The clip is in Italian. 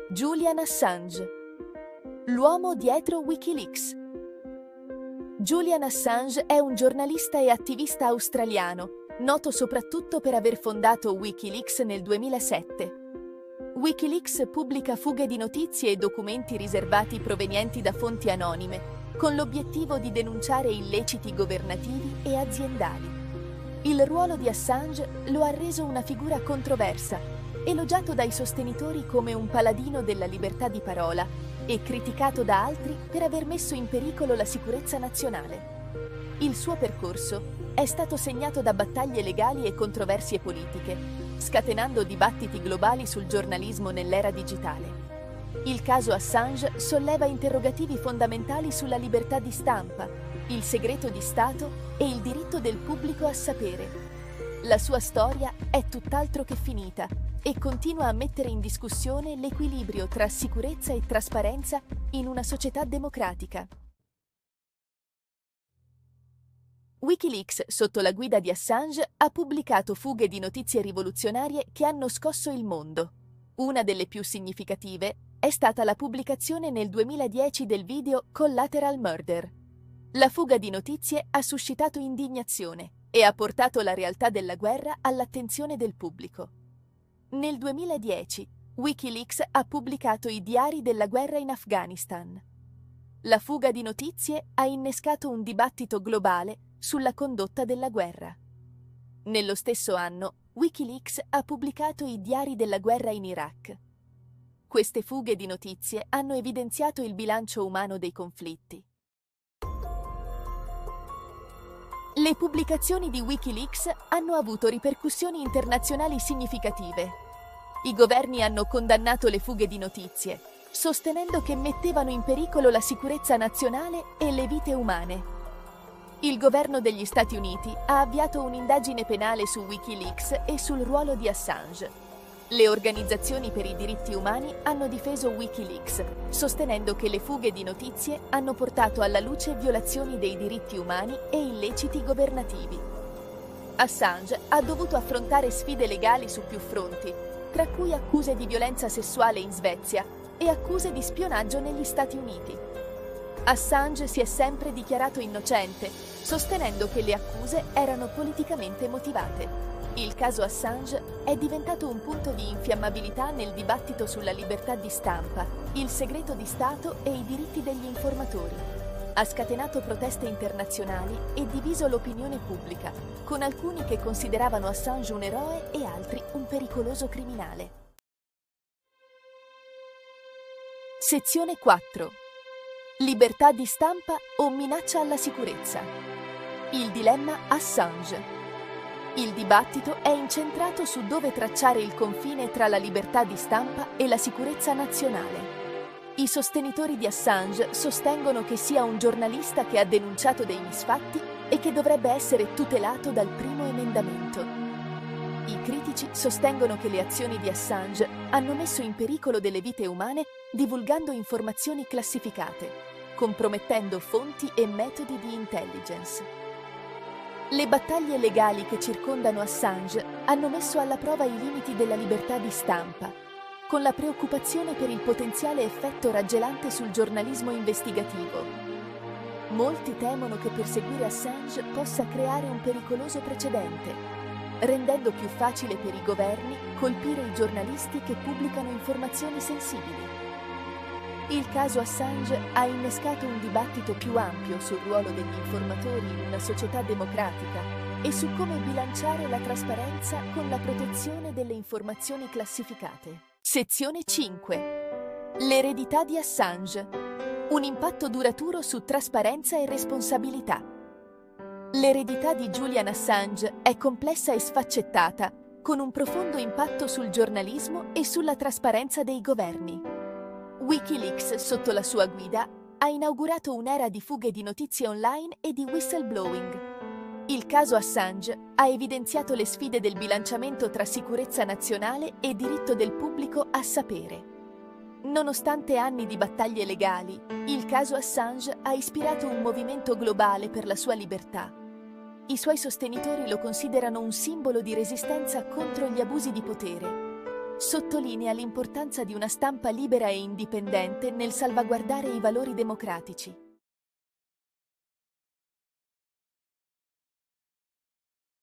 Julian Assange, l'uomo dietro Wikileaks. Julian Assange è un giornalista e attivista australiano, noto soprattutto per aver fondato Wikileaks nel 2007. Wikileaks pubblica fughe di notizie e documenti riservati provenienti da fonti anonime, con l'obiettivo di denunciare illeciti governativi e aziendali. Il ruolo di Assange lo ha reso una figura controversa, elogiato dai sostenitori come un paladino della libertà di parola e criticato da altri per aver messo in pericolo la sicurezza nazionale. Il suo percorso è stato segnato da battaglie legali e controversie politiche, scatenando dibattiti globali sul giornalismo nell'era digitale. Il caso Assange solleva interrogativi fondamentali sulla libertà di stampa, il segreto di Stato e il diritto del pubblico a sapere. La sua storia è tutt'altro che finita e continua a mettere in discussione l'equilibrio tra sicurezza e trasparenza in una società democratica. Wikileaks, sotto la guida di Assange, ha pubblicato fughe di notizie rivoluzionarie che hanno scosso il mondo. Una delle più significative è stata la pubblicazione nel 2010 del video Collateral Murder. La fuga di notizie ha suscitato indignazione e ha portato la realtà della guerra all'attenzione del pubblico. Nel 2010, Wikileaks ha pubblicato i diari della guerra in Afghanistan. La fuga di notizie ha innescato un dibattito globale sulla condotta della guerra. Nello stesso anno, Wikileaks ha pubblicato i diari della guerra in Iraq. Queste fughe di notizie hanno evidenziato il bilancio umano dei conflitti. Le pubblicazioni di Wikileaks hanno avuto ripercussioni internazionali significative. I governi hanno condannato le fughe di notizie, sostenendo che mettevano in pericolo la sicurezza nazionale e le vite umane. Il governo degli Stati Uniti ha avviato un'indagine penale su Wikileaks e sul ruolo di Assange. Le organizzazioni per i diritti umani hanno difeso Wikileaks, sostenendo che le fughe di notizie hanno portato alla luce violazioni dei diritti umani e illeciti governativi. Assange ha dovuto affrontare sfide legali su più fronti, tra cui accuse di violenza sessuale in Svezia e accuse di spionaggio negli Stati Uniti. Assange si è sempre dichiarato innocente, sostenendo che le accuse erano politicamente motivate. Il caso Assange è diventato un punto di infiammabilità nel dibattito sulla libertà di stampa, il segreto di Stato e i diritti degli informatori. Ha scatenato proteste internazionali e diviso l'opinione pubblica, con alcuni che consideravano Assange un eroe e altri un pericoloso criminale. Sezione 4. Libertà di stampa o minaccia alla sicurezza? Il dilemma Assange. Il dibattito è incentrato su dove tracciare il confine tra la libertà di stampa e la sicurezza nazionale. I sostenitori di Assange sostengono che sia un giornalista che ha denunciato dei misfatti e che dovrebbe essere tutelato dal primo emendamento. I critici sostengono che le azioni di Assange hanno messo in pericolo delle vite umane divulgando informazioni classificate, compromettendo fonti e metodi di intelligence. Le battaglie legali che circondano Assange hanno messo alla prova i limiti della libertà di stampa, con la preoccupazione per il potenziale effetto raggelante sul giornalismo investigativo. Molti temono che perseguire Assange possa creare un pericoloso precedente, rendendo più facile per i governi colpire i giornalisti che pubblicano informazioni sensibili. Il caso Assange ha innescato un dibattito più ampio sul ruolo degli informatori in una società democratica e su come bilanciare la trasparenza con la protezione delle informazioni classificate. Sezione 5. L'eredità di Assange. Un impatto duraturo su trasparenza e responsabilità. L'eredità di Julian Assange è complessa e sfaccettata, con un profondo impatto sul giornalismo e sulla trasparenza dei governi. Wikileaks, sotto la sua guida, ha inaugurato un'era di fughe di notizie online e di whistleblowing. Il caso Assange ha evidenziato le sfide del bilanciamento tra sicurezza nazionale e diritto del pubblico a sapere. Nonostante anni di battaglie legali, il caso Assange ha ispirato un movimento globale per la sua libertà. I suoi sostenitori lo considerano un simbolo di resistenza contro gli abusi di potere sottolinea l'importanza di una stampa libera e indipendente nel salvaguardare i valori democratici.